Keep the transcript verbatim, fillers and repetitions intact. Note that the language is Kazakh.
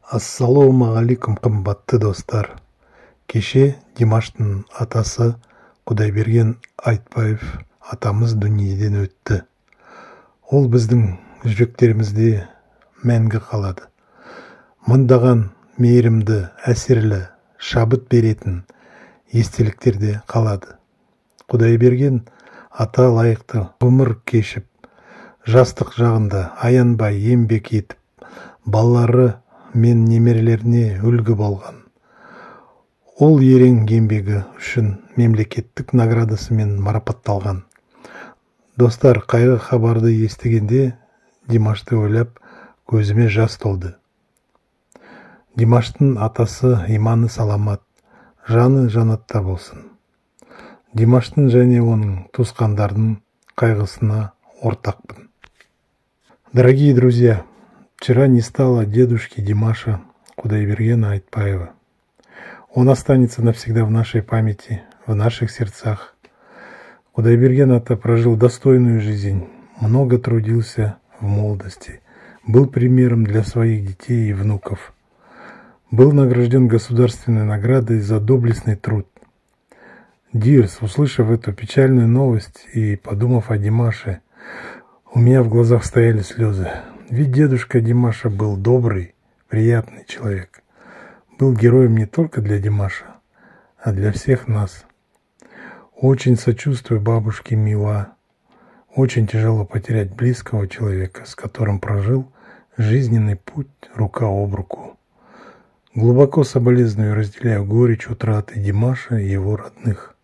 Ассалаумағалейкум, қымбатты достар. Кеше Димаштың атасы Құдайберген Айтбаев атамыз дүниеден өтті. Ол біздің жүректерімізде мәңгі қалады. Мыңдаған мейірімді, әсерлі, шабыт беретін естеліктерде қалады. Құдайберген ата лайықты ғұмыр кешіп, жастық жағында аянбай еңбек етіп, балалары мен немерелеріне үлгі болған. Ол ерен еңбегі үшін мемлекеттік наградасымен марапатталған. Достар, қайғы хабарды естігенде Димашты ойлап көзіме жас толды. Димаштың атасы иманы саламат, жаны жанатта болсын. Димаштың және оның туысқандардың қайғысына ортақпын. Дорогие друзья, вчера не стало дедушки Димаша Құдайбергена Айтбаева. Он останется навсегда в нашей памяти, в наших сердцах. Құдайберген ата прожил достойную жизнь, много трудился в молодости, был примером для своих детей и внуков. Был награжден государственной наградой за доблестный труд. Дирс, услышав эту печальную новость и подумав о Димаше, у меня в глазах стояли слезы. Ведь дедушка Димаша был добрый, приятный человек. Был героем не только для Димаша, а для всех нас. Очень сочувствую бабушке Мила. Очень тяжело потерять близкого человека, с которым прожил жизненный путь рука об руку. Глубоко соболезную и разделяю горечь утраты Димаша и его родных.